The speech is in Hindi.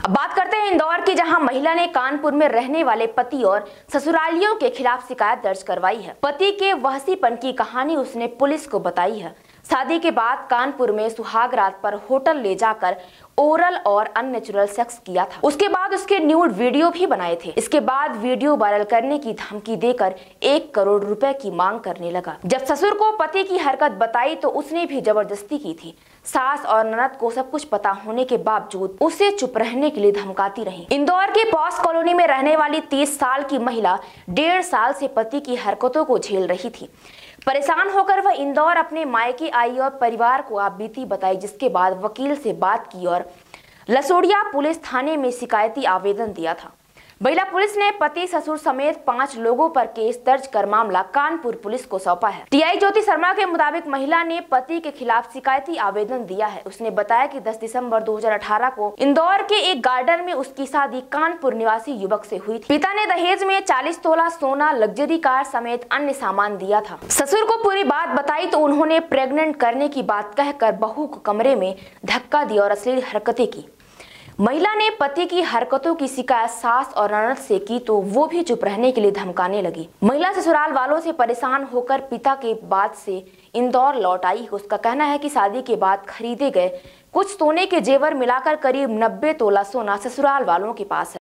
अब बात करते हैं इंदौर की, जहां महिला ने कानपुर में रहने वाले पति और ससुरालियों के खिलाफ शिकायत दर्ज करवाई है। पति के वहसीपन की कहानी उसने पुलिस को बताई है। शादी के बाद कानपुर में सुहाग रात पर होटल ले जाकर ओरल और अननेचुरल सेक्स किया था। उसके बाद उसके न्यूड वीडियो भी बनाए थे। इसके बाद वीडियो वायरल करने की धमकी देकर 1 करोड़ रुपए की मांग करने लगा। जब ससुर को पति की हरकत बताई तो उसने भी जबरदस्ती की थी। सास और ननद को सब कुछ पता होने के बावजूद उसे चुप रहने के लिए धमकाती रही। इंदौर के पॉस कॉलोनी में रहने वाली 30 साल की महिला 1.5 साल से पति की हरकतों को झेल रही थी। परेशान होकर वह इंदौर अपने मायके आई और परिवार को आप बीती बताई, जिसके बाद वकील से बात की और लसोड़िया पुलिस थाने में शिकायती आवेदन दिया था। महिला पुलिस ने पति ससुर समेत 5 लोगों पर केस दर्ज कर मामला कानपुर पुलिस को सौंपा है। टीआई ज्योति शर्मा के मुताबिक महिला ने पति के खिलाफ शिकायती आवेदन दिया है। उसने बताया कि 10 दिसंबर 2018 को इंदौर के एक गार्डन में उसकी शादी कानपुर निवासी युवक से हुई थी। पिता ने दहेज में 40 तोला सोना, लग्जरी कार समेत अन्य सामान दिया था। ससुर को पूरी बात बताई तो उन्होंने प्रेग्नेंट करने की बात कहकर बहू को कमरे में धक्का दिया और अश्लील हरकतें की। महिला ने पति की हरकतों की शिकायत सास और ननद से की तो वो भी चुप रहने के लिए धमकाने लगी। महिला ससुराल वालों से परेशान होकर पिता के बाद से इंदौर लौट आई। उसका कहना है कि शादी के बाद खरीदे गए कुछ सोने के जेवर मिलाकर करीब 90 तोला सोना ससुराल वालों के पास है।